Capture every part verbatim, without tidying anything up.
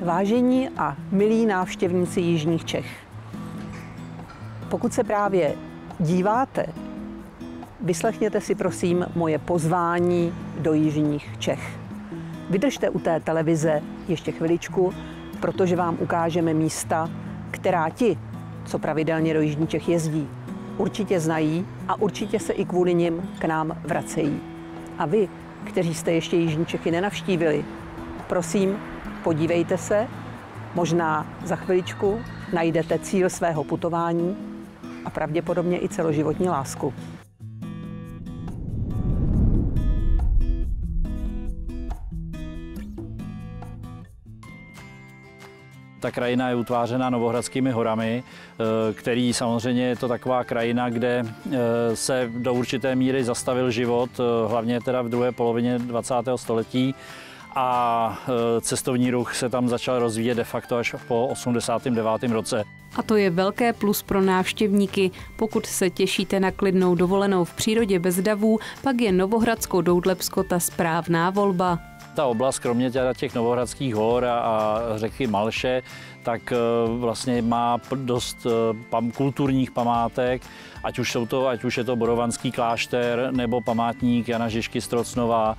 Vážení a milí návštěvníci jižních Čech, pokud se právě díváte, vyslechněte si prosím moje pozvání do jižních Čech. Vydržte u té televize ještě chviličku, protože vám ukážeme místa, která ti, co pravidelně do jižních Čech jezdí, určitě znají a určitě se i kvůli nim k nám vracejí. A vy, kteří jste ještě jižní Čechy nenavštívili, prosím, podívejte se, možná za chviličku najdete cíl svého putování a pravděpodobně i celoživotní lásku. Ta krajina je utvářena Novohradskými horami, který samozřejmě je to taková krajina, kde se do určité míry zastavil život, hlavně teda v druhé polovině dvacátého století. A cestovní ruch se tam začal rozvíjet de facto až po osmdesátém devátém roce. A to je velké plus pro návštěvníky. Pokud se těšíte na klidnou dovolenou v přírodě bez davů, pak je Novohradsko-Doudlebsko ta správná volba. Ta oblast, kromě těch Novohradských hor a řeky Malše, tak vlastně má dost kulturních památek, ať už, jsou to, ať už je to Borovanský klášter nebo památník Jana Žižky z Trocnova,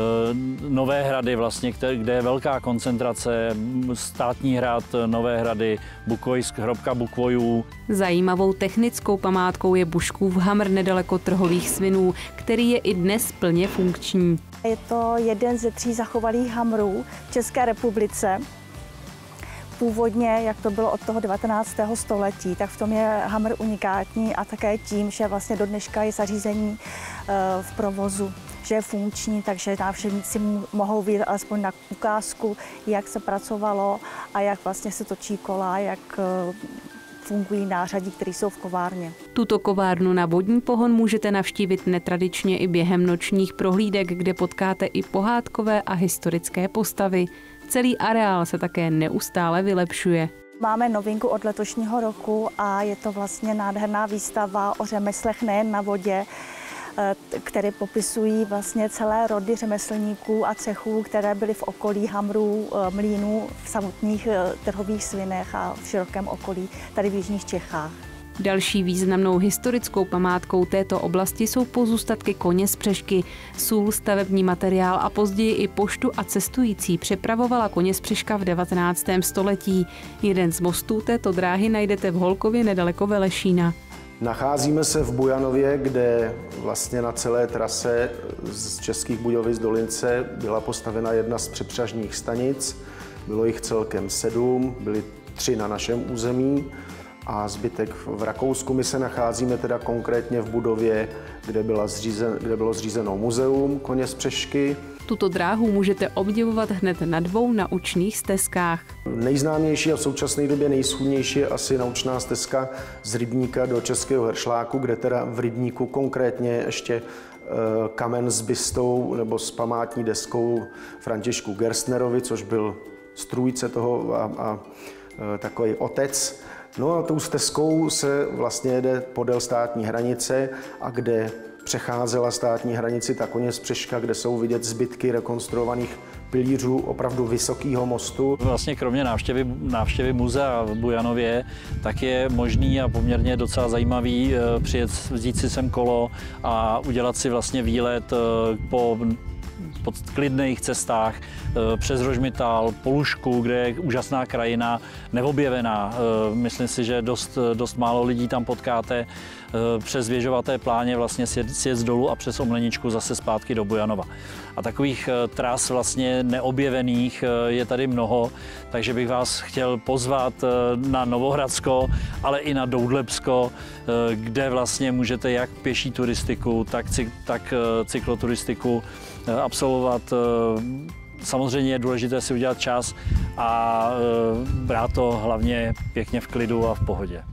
Nové Hrady, vlastně, kde je velká koncentrace, státní hrad Nové Hrady, Bukvojsk, hrobka Bukvojů. Zajímavou technickou památkou je Buškův hamr nedaleko Trhových svinů, který je i dnes plně funkční. Je to jeden ze tří zachovalých hamrů v České republice. Původně, jak to bylo od toho devatenáctého století, tak v tom je hamr unikátní a také tím, že vlastně do dneška je zařízení v provozu, že je funkční, takže návštěvníci mohou vidět alespoň na ukázku, jak se pracovalo a jak vlastně se točí kola, jak fungují nářadí, které jsou v kovárně. Tuto kovárnu na vodní pohon můžete navštívit netradičně i během nočních prohlídek, kde potkáte i pohádkové a historické postavy. Celý areál se také neustále vylepšuje. Máme novinku od letošního roku a je to vlastně nádherná výstava o řemeslech nejen na vodě, které popisují vlastně celé rody řemeslníků a cechů, které byly v okolí hamrů, mlýnů, v samotných Trhových svinech a v širokém okolí tady v jižních Čechách. Další významnou historickou památkou této oblasti jsou pozůstatky koně z Přešky. Sůl, stavební materiál a později i poštu a cestující přepravovala koně z Přeška v devatenáctém století. Jeden z mostů této dráhy najdete v Holkově nedaleko Velešína. Nacházíme se v Bujanově, kde vlastně na celé trase z Českých Budějovic do Lince byla postavena jedna z přepřažních stanic. Bylo jich celkem sedm, byly tři na našem území a zbytek v Rakousku. My se nacházíme teda konkrétně v budově, kde, byla zřízen, kde bylo zřízeno muzeum koně z Přešky. Tuto dráhu můžete obdivovat hned na dvou naučných stezkách. Nejznámější a v současné době nejschůdnější je asi naučná stezka z Rybníka do Českého Hršláku, kde teda v Rybníku konkrétně ještě kamen s bystou nebo s památní deskou Františku Gerstnerovi, což byl strůjce toho a, a takový otec. No a tou stezkou se vlastně jede podél státní hranice a kde přecházela státní hranici ta koně z Přeška, kde jsou vidět zbytky rekonstruovaných pilířů opravdu vysokého mostu. Vlastně kromě návštěvy, návštěvy muzea v Bujanově, tak je možný a poměrně docela zajímavý přijet, vzít si sem kolo a udělat si vlastně výlet po po klidných cestách přes Rožmitál, po Lužku, kde je úžasná krajina, neobjevená. Myslím si, že dost, dost málo lidí tam potkáte. Přes Věžovaté pláně vlastně sjet z dolů a přes Omleničku zase zpátky do Bujanova. A takových tras vlastně neobjevených je tady mnoho, takže bych vás chtěl pozvat na Novohradsko, ale i na Doudlebsko, kde vlastně můžete jak pěší turistiku, tak, tak cykloturistiku absolvovat. Samozřejmě je důležité si udělat čas a brát to hlavně pěkně v klidu a v pohodě.